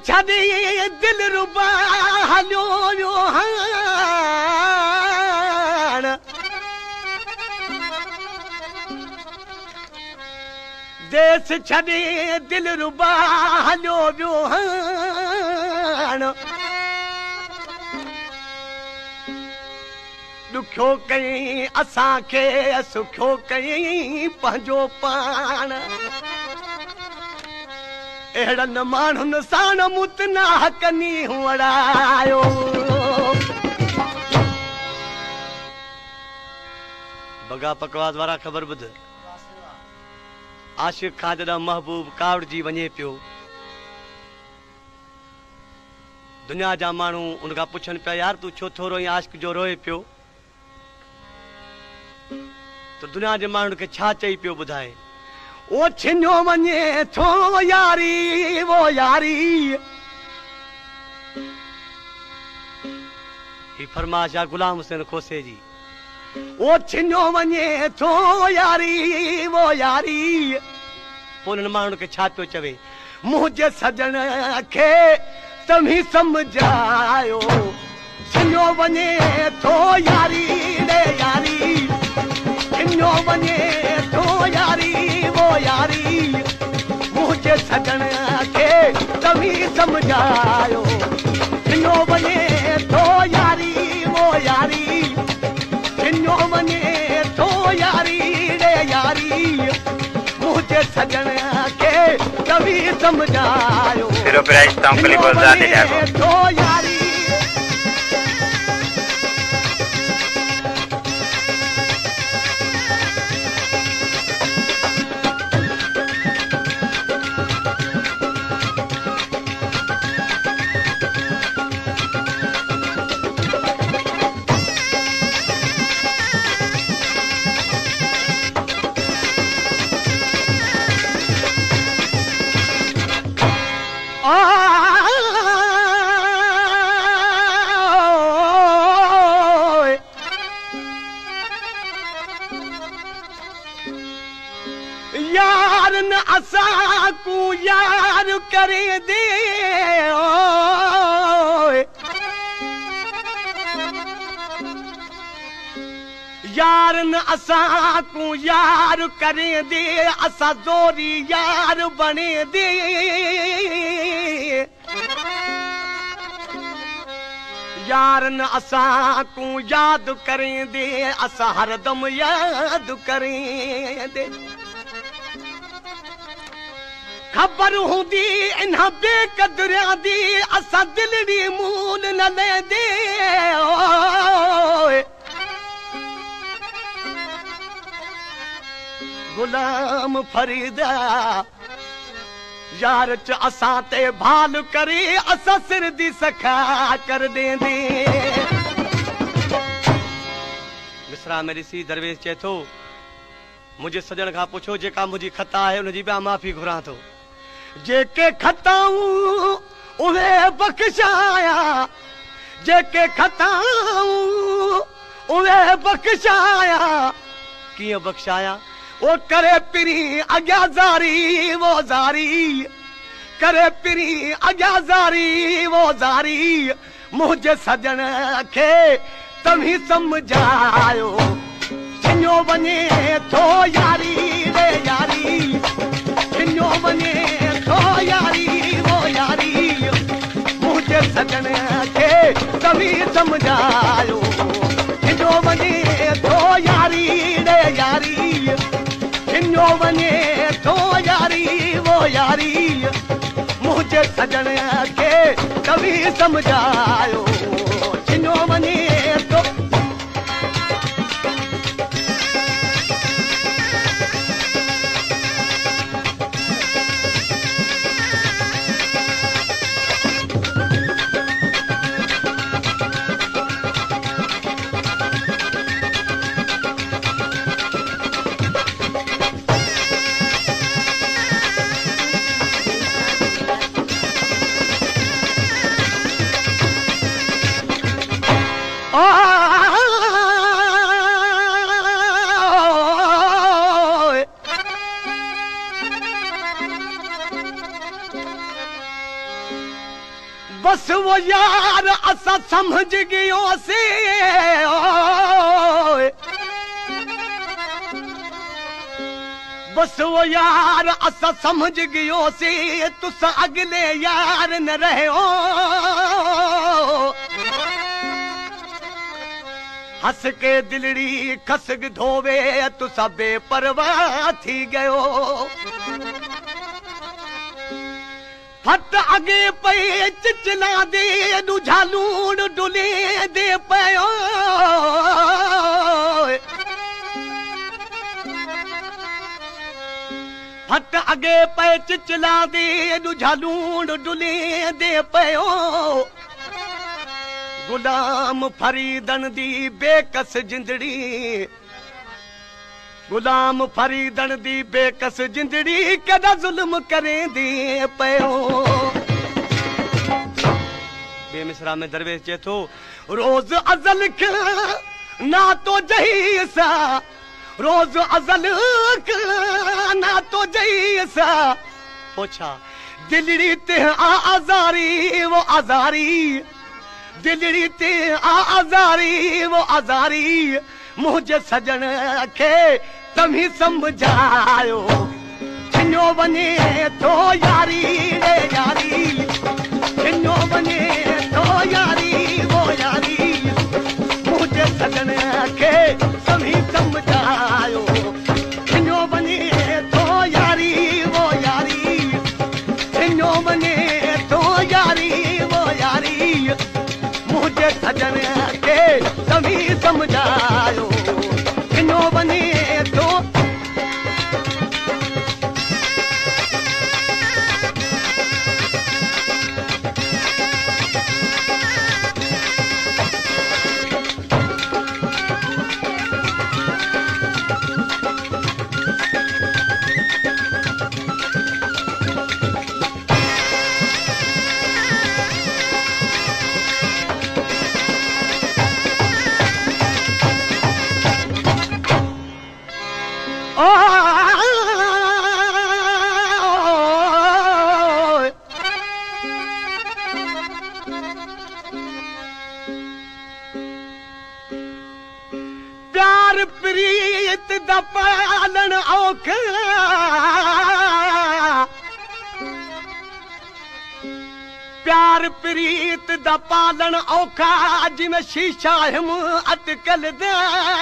छॾे दिल रुबा हलियो वियो हाण देश छॾे दिल रुबा हलियो वियो हाण ॾुखियो कई असांखे सुखियो कई पंहिंजो पाण अहिड़नि माण्हुनि साण मुतना हकनी हुअड़ायो बगा पकवास वारा ख़बर ॿुध आशिक़ खां जॾहिं महबूब कावड़जी वञे पियो दुनिया जा माण्हू उन खां पुछनि पिया यार तूं छो थोरो ई आशिक़ जो रोए पियो तो दुनिया जे माण्हुनि खे छा चई पियो ॿुधाए ओ छिनियो वञे थो यारी वो यारी ही फरमाइश आहे गुलाम हुसैन खोसे जी ओ छिनियो वञे थो यारी वो यारी पोइ उन्हनि माण्हुनि खे छा पियो चवे मुंहिंजे सजण खे तव्हीं सम्झायो छिनियो वञे थो यारी रे यारी छिनियो वञे थो यारी वो यारी मुंहिंजे सजण खे तव्हीं सम्झायो छिनियो वञे थो यारी वो यारी छिनियो वञे थो यारी रे यारी मुंहिंजे सजण खे तव्हीं सम्झायो छिनियो वञे थो यारी यार न असां को यार करे दे यार न असां को यार करे दे असां ज़ोरी यार बने दे यार न असां को याद करें दे असां हरदम याद करें दे खबर हूंदी इन बेक़दरिया दी असां दिलड़ी मूल न ले दे गुलाम फरीदा यार च असां ते भाल करे असां सिर दी सखा कर देंदे मिसरा में ॾिसी दरवेश चए थो मुंहिंजे सजण खां पुछो जेका मुंहिंजी खता आहे उनजी ॿिया माफ़ी घुरां थो जेके खताऊं उहे बख़्शाया जेके खताऊं उहे बख़्शाया कीअं बख़्शाया ओ करे पिरी अॻियां ज़ारी वो ज़ारी करे पिरी अॻियां ज़ारी वो ज़ारी मुंहिंजे सजण खे तव्हीं सम्झायो छिनियो वञे थो यारी रे यारी छिनियो वञे थो यारी वो यारी मुंहिंजे सजण खे तव्हीं सम्झायो छिनियो वञे थो यारी रे यारी छिनियो वञे थो यारी वो यारी मुंहिंजे सजण खे तव्हीं सम्झायो छिनियो वञे थो वो यार असा समझ गयो से बस वो यार असा समझ गयो से तुस अगले यार न रहो हंस के दिलड़ी खसग धोवे तुसा बेपरवाह थी गयो फट अगे पे चिचला दे झालून डुले दे पयो फट अगे पे चिचला दे झालून डुले दे पयो गुलाम फरीदन दी बेकस जिंदड़ी गुलाम फरीदन दी बेकस जिंदड़ी कदा जुल्म करें दे पयो बेमिसरा में दरवेश चेथो रोज अजल ना तो जहीसा रोज अजल ना तो जहीसा पोछा दिलड़ी ते आजारी वो आजारी दिलड़ी ते आजारी वो आजारी मुझे सजन के तभी समझायो छिनो बने तो यारी रे यारी छिनो बने तो यारी वो यारी मुझे सजन के तभी समझायो छिनो बने तो यारी वो यारी छिनो बने तो यारी वो यारी मुझे सजन के तभी समझायो छिनो बने तो प्यार प्रीत दा पालन औखा प्यार प्रीत दा पालन औखा जिवें शीशा हिम अटकल दा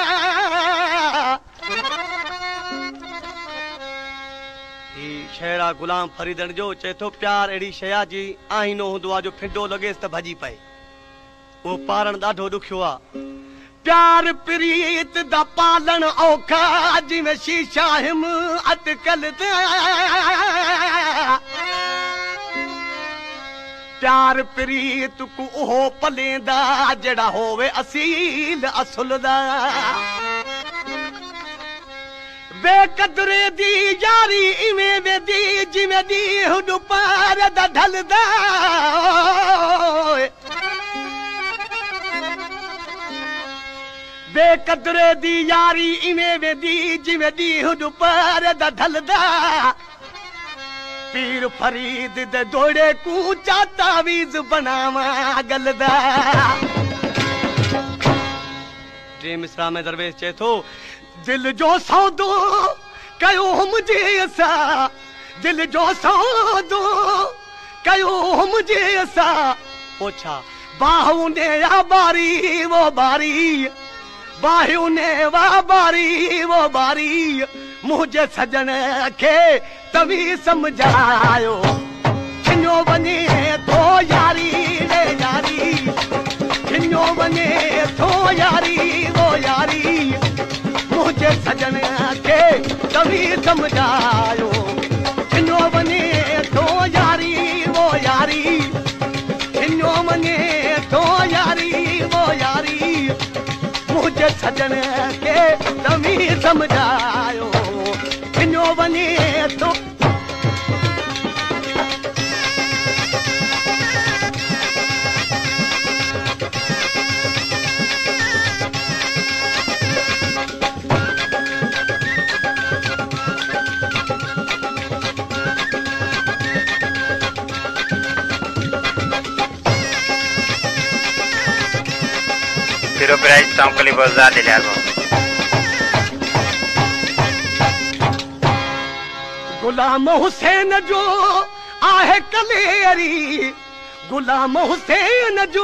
शेरा गुलाम फरीदन जो चए थो प्यार अहिड़ी शइ आहे जी आईनो हूंदो आहे जो फिंडो लॻेसि त भॼी पए उहो पारण ॾाढो ॾुखियो आहे प्यार प्रीत दा पालन औखा जिवें शीशा हिम अटकल दा प्यार प्रीत को उहो पलेंदा जड़ा होवे असील असुल दा बेकदरे दी यारी इवें वेदी जिवें दी हुड पार दा ढलदा बेकदरे दी यारी इवें वेदी जिवें दी हुड पार दा ढलदा पीर फरीद दे दोड़े को तावीज बनावा गलदा टे मिसरा में दरवेश चए थो दिल जो सौदो कयो मुझे असा दिल जो सौदो कयो मुझे असा पोछा बाहू ने या बारी वो बारी बाहू ने वा बारी वो बारी मुझे सजन के तभी समझायो छिनो बने तो यारी रे यारी छिनो बने तो यारी वो यारी मुझे सजन के तभी समझायो छिनो बने तो यारी वो यारी छिनो बने तो यारी वो यारी मुझे सजन के तभी समझायो छिनो बने तो कॉपीराइट चौंकली बजा दिल्यार गुलाम हुसैन जो आहे कलेरी गुलाम हुसैन जो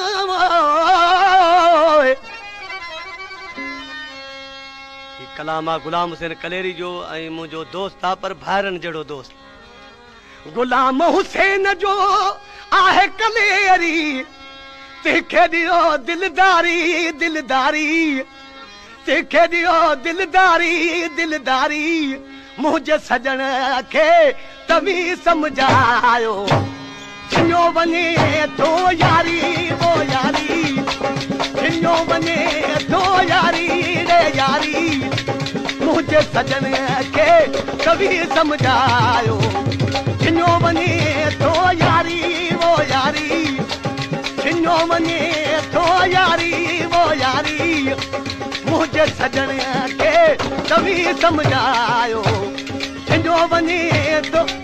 कलाम आहे गुलाम हुसैन कलेरी जो ऐं मुंहिंजो दोस्त आहे पर भाइरनि जहिड़ो दोस्त गुलाम हुसैन जो आहे कलेरी तंहिंखे ॾियो दिलदारी दिलदारी तंहिंखे ॾियो दिलदारी दिलदारी मुंहिंजे सजण खे तव्हीं सम्झायो जिनो वञे थो यारी वो यारी जिनो वञे थो यारी रे यारी मुंहिंजे सजण खे तव्हीं सम्झायो जिनो वञे थो यारी वो यारी जिनो वञे थो यारी वो यारी मुंहिंजे सजण खे तव्हीं सम्झायो जिनो वञे थो